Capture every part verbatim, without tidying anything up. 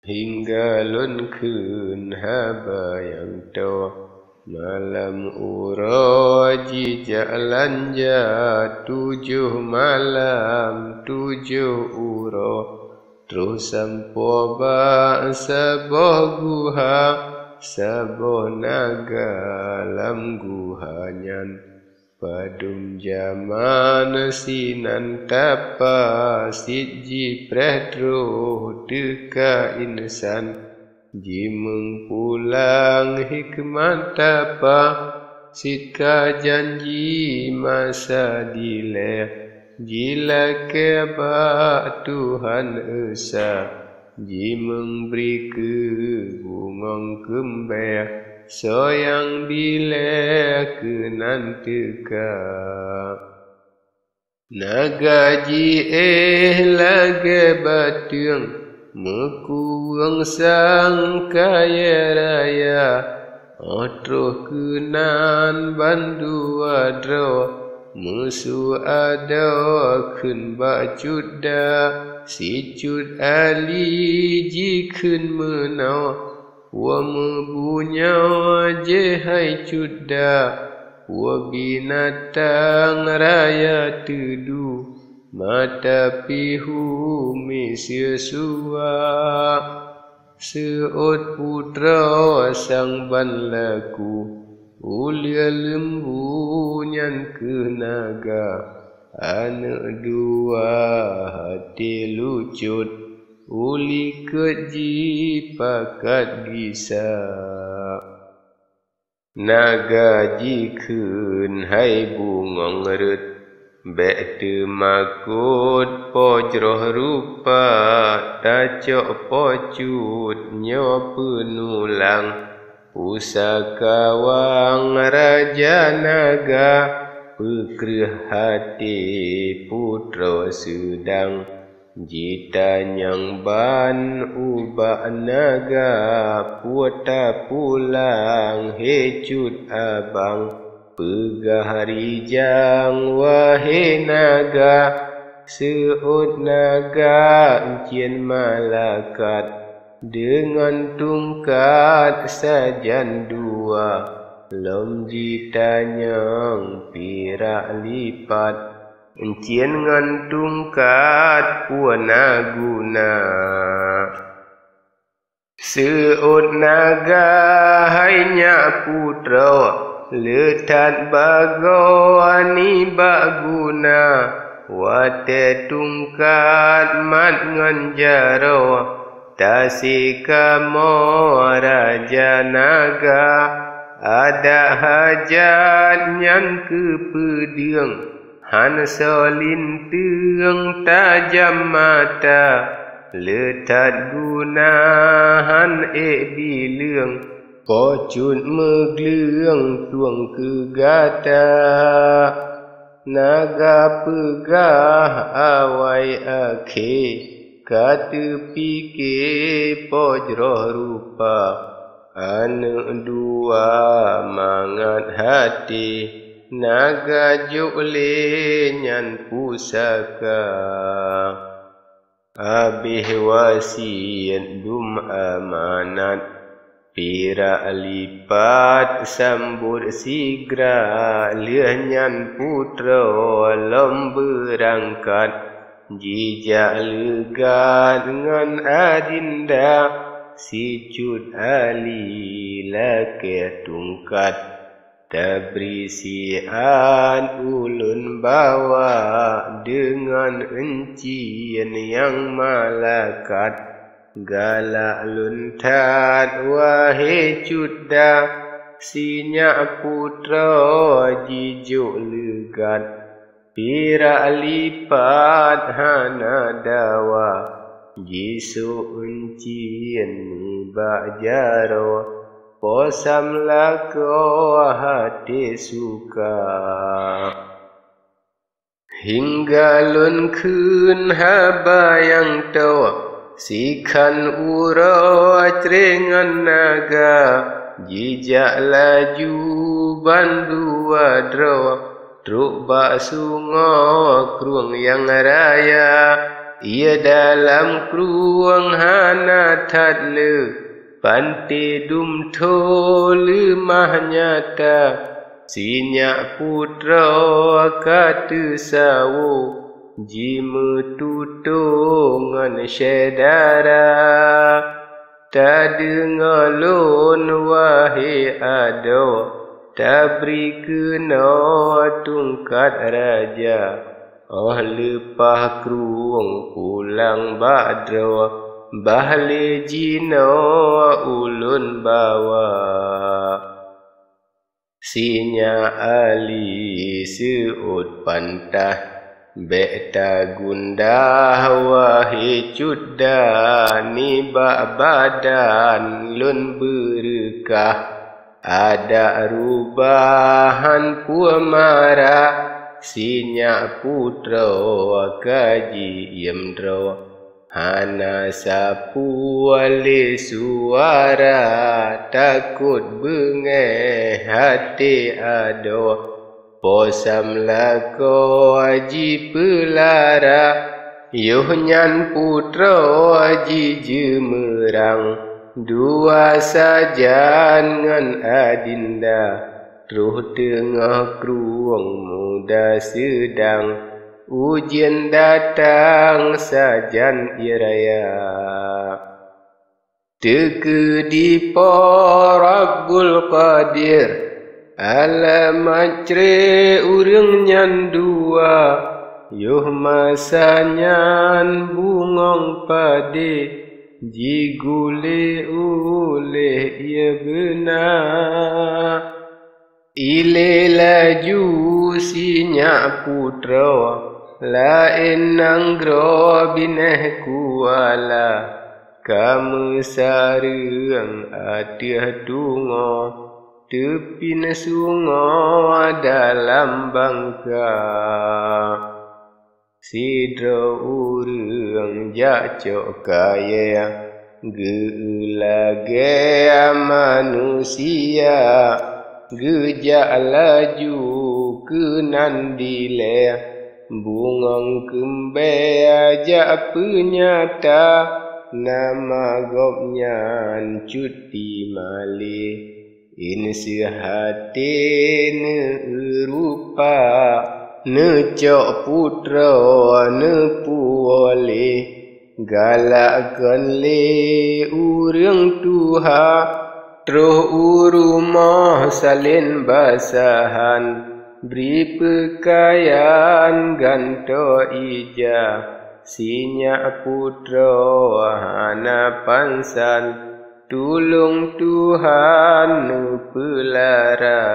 hingga lun kun haba yang to malam uro jijak lanja tujuh malam tujuh uro terus sampo ba sebuah guha sebuah naga lam guhanyan padum zaman sinan tapa siji pretro deka insan jimeng pulang hikmat tapa sitka janji masa dile jila keba Tuhan esa jimeng beri ke bungong kember soyang bila ke nanteka nagaji eh lage batung mekuang sang kaya raya otro kenan bandu adro musuh ada kun bacuda si cud ali jikun menau wa mempunya je hai cuda wa binatang raya tedu mata pihu misya suwa seot putra sang ban laku ulia lembu nyan kenaga anak dua hati lucut uli keji pakat gisa naga jikun hai bungong rut bek te makut pojroh rupa tacok pocut nyo penulang pusakawang raja naga pekreh hati putra sedang jita nyang ban ubah naga puata pulang hecut abang pegah rijang wahai naga seut naga encien malakat dengan tungkat sajan dua lom jita nyang pirak lipat encien ngan tungkat puana guna seut naga hanya putra letat bagawani baguna wate tungkat mat ngan jaro tasika mo raja naga ada hajat yang kepediang Han solin tiang tajam mata letat gunahan e bilang pocut megleung tuang kegata naga pegah awai akhe kata pike pojroh rupa anak dua mangat hati naga jukle nyan pusaka abih wasiat dum amanat pira lipat sambut sigra liah nyan putra lom berangkat jijak legat dengan adinda si cud ali lake tungkat tabrisian ulun bawa dengan encien yang malakat galak luntat wahai cuda sinyak putra jijuk legat pira lipat hana dawa jisu encien bak jaro posam lako hati suka hingga lun kun haba yang tawa sikan uro crengan naga jijak laju bandu adro truk bak sungo kruang yang raya ia dalam kruang hana that le pante dum tho lemah nyata sinyak putra kata sawo jima tutungan syedara tak dengar lon wahai ado tak beri kena tungkat raja oh lepah kruang pulang badra Bahle jina ulun bawa sinya ali seut pantah bekta gundah wahai cudda ni bak badan lun berkah ada rubahan puamara sinya putra kaji yemdra hana sapu wali suara takut bengeh hati ado posam lako aji pelara yuh nyan putra aji jemerang dua sajan ngan adinda ruh tengah kruang muda sedang ujian datang sajan iraya teke di Rabbul Qadir alamat cre urang nyan dua yuh masanyan bungong pade jigule uleh ia benar ile laju sinyak putra lain nanggro bineh kuala kamu sareng adiah dungo tepin sungo dalam bangka sidro urang jacok kaya gelage manusia gejak laju kenan dileh bungang kembe aja penyata nama gopnya cuti mali in sehati ne rupa ne cok putra ne puole galakkan le urang tuha troh urumah salin basahan beri pekayaan ganto ija sinyak putra hana pansan tulung Tuhan nu pelara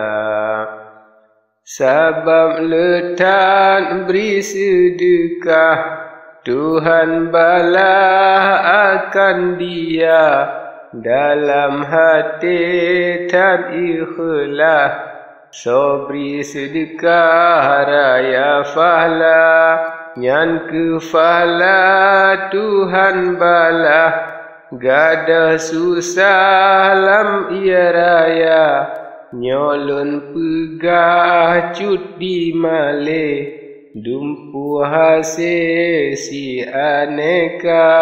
sabab letan beri sedekah Tuhan balah akan dia dalam hati tan ikhlas sobri sedekah raya fahla nyan ke fahla Tuhan balah gada susah lam ia raya nyolon pegah cut di male dumpu hasil si aneka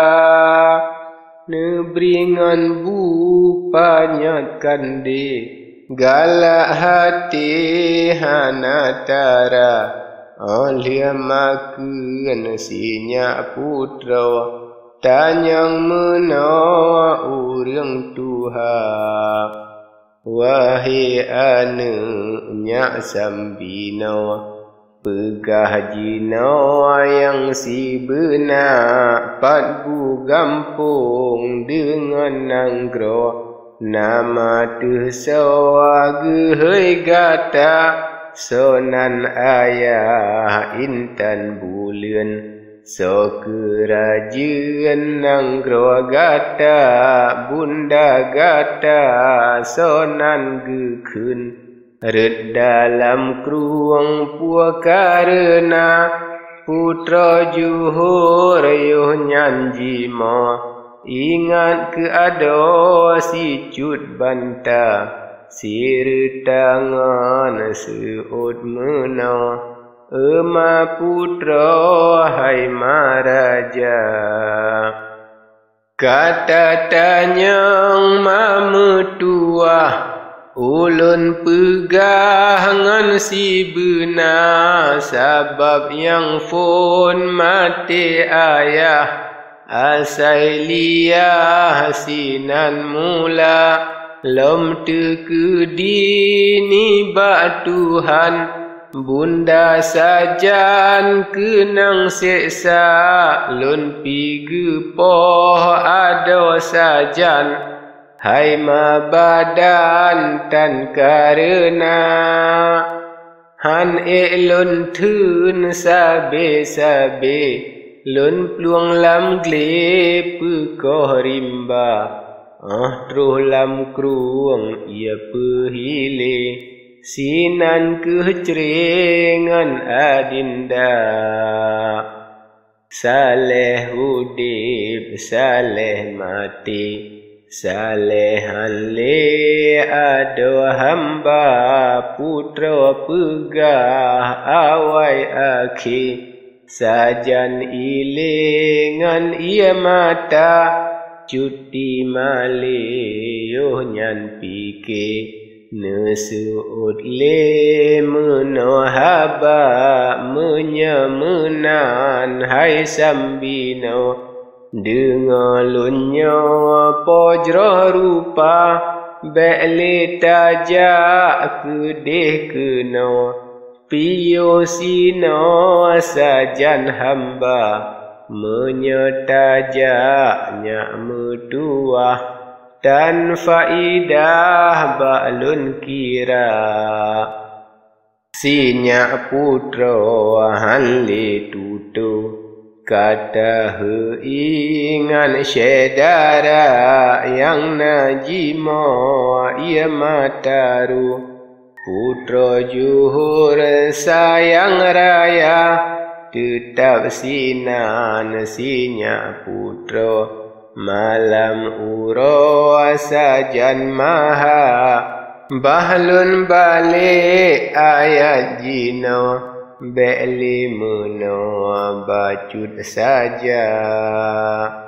nebringan bu panyatkan de galak hati hana tara oleh makan sinyak putra tanyang menawa urang Tuhan wahai ane nyak sambina pegah jina yang si benak patbu gampung dengan nanggro nama tu sawa gehei gata sonan ayah intan bulan so kerajaan nanggro gata bunda gata sonan gekun red dalam kruang pua karena putra juhur yuh nyanji ma ingat ke ado si cut banta sir tangan seut mena Ema putra hai maraja. Kata tanyang mametuah, ulun pegangan si benar, sabab yang pun mati ayah. Asai liah sinan mula, lom tekedi bak Tuhan. Bunda sajan kenang seksa, lun pigi poh ado sajan. Hai ma badan tan karena, han e lun thun sabe-sabe, lun pluang lam gle pekoh rimba. Ah truh lam kruang ia pehile, sinan keceringan adinda. Saleh udip, saleh mati, salehan le ado hamba. Putra pegah awai akhi, sajan ilingan ia mata. Cuti male yo nyan pike, nesuut le menohaba menyemenan. Hai sambino dengalunnya pojroh rupa, bekle tajak kedeh kena. Piyo sino sajan hamba, menyetajaknya metuah. Dan faidah baklun kira, sinyak putra hanli tutu. Kata heingan syedara, yang najimo ia mataru. Putra juhur sayang raya, tetap sinan sinyak putra. Malam uro sajan maha, bahlun balik ayat jino. Bekli meno bacut saja.